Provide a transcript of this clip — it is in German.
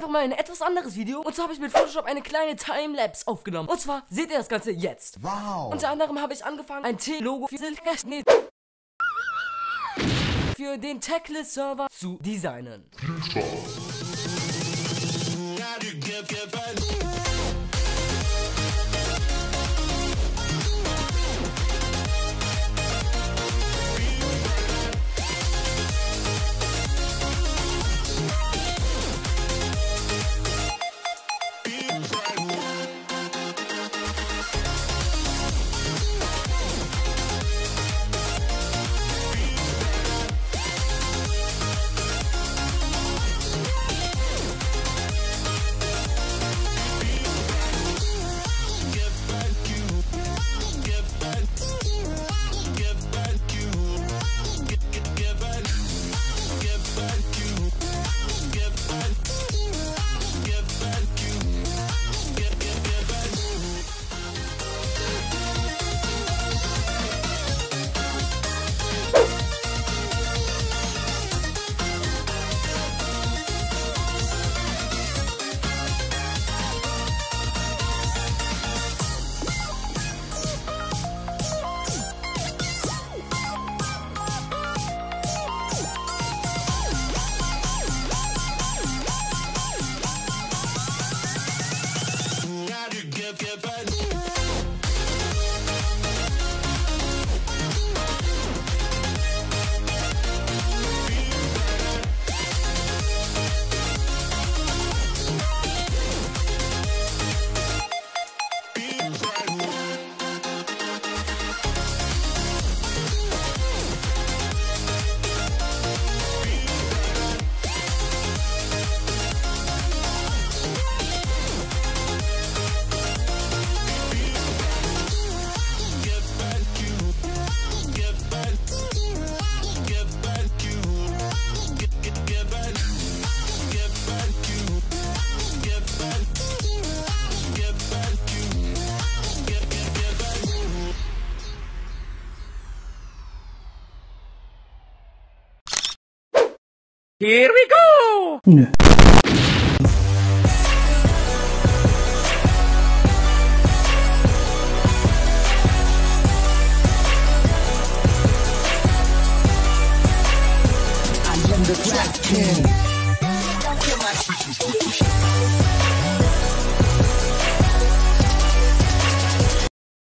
einfach mal ein etwas anderes Video. Und zwar habe ich mit Photoshop eine kleine Timelapse aufgenommen. Und zwar seht ihr das Ganze jetzt. Wow. Unter anderem habe ich angefangen, ein T-Logo für den Techless-Server zu designen. Here we go! Nö.